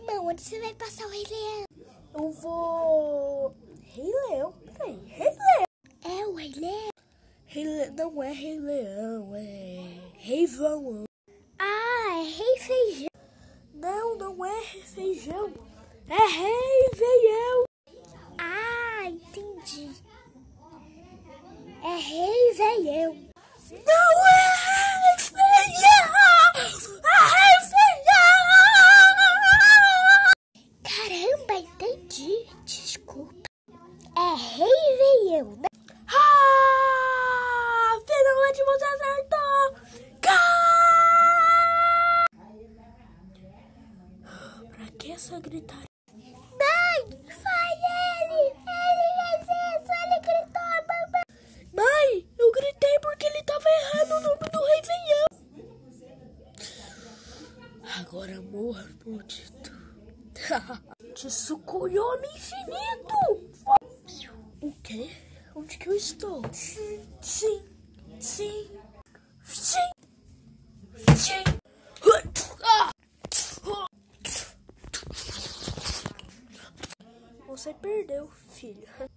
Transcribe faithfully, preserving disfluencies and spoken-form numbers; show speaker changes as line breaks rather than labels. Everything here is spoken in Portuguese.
irmão, onde você vai passar o Rei Leão?
Eu vou... Rei Leão? Peraí, Rei Leão.
É o Rei Leão?
Rei Le... Não é Rei Leão, é Rei João.
Ah, é Rei Feijão.
Não, não é Rei Feijão. É Rei Veião.
Ah, entendi. É Rei Veião.
Não é Rei Feijão! É Rei Feijão!
Caramba, entendi. Desculpa. É Rei Veião, né?
Ah! Finalmente você acertou! Cá! Pra que essa gritaria?
Mãe, foi ele! Ele fez isso! Ele gritou, mamãe!
Mãe, eu gritei porque ele tava errando o nome do Rei Veião. Agora morra, maldito. Tsukuyomi infinito! O quê? Onde que eu estou? Sim, sim, sim, sim. Você perdeu, filha.